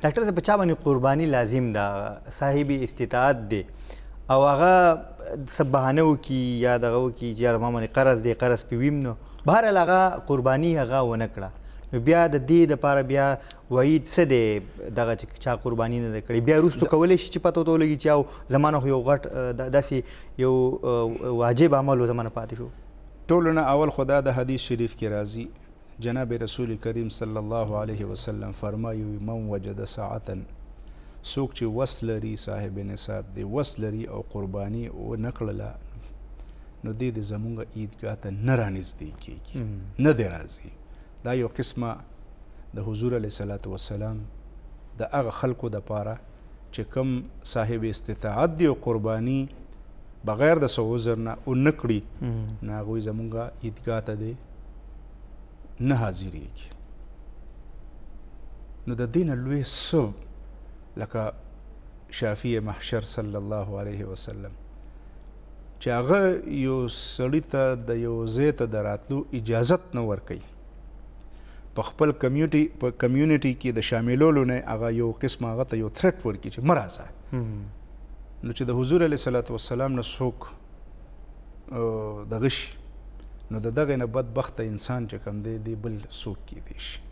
ډاکټر صاحب په چا باندې قرباني لازم ده صاحب استطاعت دی او هغه څه بهانه وکړي یا دغه وکړي چې یاره ما باندې قرض دی قرض پې ویم نو بهرحال هغه قرباني هغه ونه کړه نو بیا د دې دپاره بیا وعید څه دی دغه چې چا قرباني نه ده کړې بیا وروستو کولی شي چې پته ورته ولګي چې او زما نه خو یو غټ داسې یو واجب عمل و زما نه پاتې شو ټولو نه اول خو دا د حدیث شریف کې راځي جناب رسول کریم صلی الله علیه وسلم فرمایي من وجد ساعتا څوک چې وس لري صاحب نصاب دی وس لري او قرباني ونه کړله نو دې د زمونږ عیدګاه ته نه رانږدې کېږي نه دی راځي دا یو قسمه د حضور علیه صلات وسلام د هغه خلکو دپاره چې کوم صاحب استطاعت دی او قرباني بغیر د څه عذر نه ونه کړي نو هغوی زمونږ عیدګاه ته دی نه حاضرېږي نو د دې نه لوی څه لکه شافی محشر صلی الله علیه وسلم چې هغه یو سړي ته د یو ځای ته د راتلو اجازت نه ورکوي په خپل کمیونټي کې د شاملولو نه هغه یو قسم هغه ته یو تھرټ ورکړي چې مه راځه نو چې د حضور علیه صلات وسلام نه څوک دغه شي نو د دغې نه بدبخته انسان چې کوم دی بل څوک کیدی شي